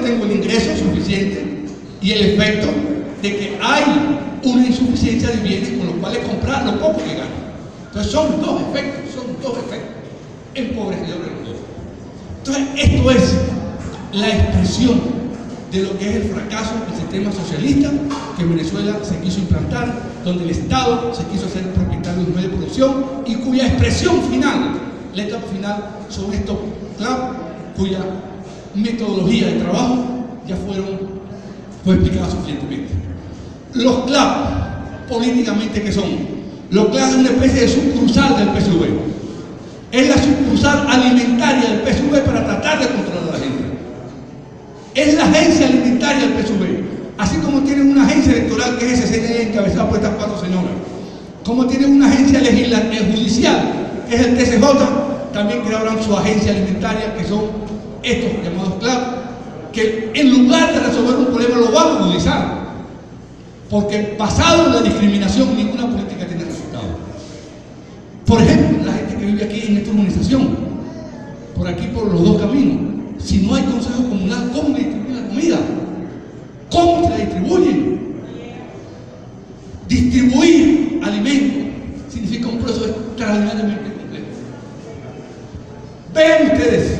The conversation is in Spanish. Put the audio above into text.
tengo el ingreso suficiente y el efecto de que hay una insuficiencia de bienes con los cuales comprar lo poco que gano. Entonces son dos efectos empobrecedores los dos. Entonces esto es la expresión de lo que es el fracaso del sistema socialista que Venezuela se quiso implantar, donde el Estado se quiso hacer propietario de un medio de producción y cuya expresión final, la etapa final, son estos CLAP, cuya metodología de trabajo ya fue explicada suficientemente. Los CLAP, políticamente, ¿qué son? Los CLAP es una especie de sucursal del PSV. Es la sucursal alimentaria del PSV para tratar de controlar a la gente. Es la agencia alimentaria del PSV. Así como tienen una agencia electoral que es SCN encabezada por estas cuatro señoras. Como tienen una agencia judicial que es el TCJ, también crearon su agencia alimentaria, que son estos llamados CLAP, que en lugar de resolver un problema lo van a agudizar. Porque basado en la discriminación, ninguna política tiene resultado. Por ejemplo, la gente que vive aquí en esta urbanización, por aquí por los dos caminos, si no hay consejo comunal, ¿cómo distribuyen la comida? ¿Cómo se la distribuyen? Distribuir alimentos significa un proceso extraordinariamente complejo. Vean ustedes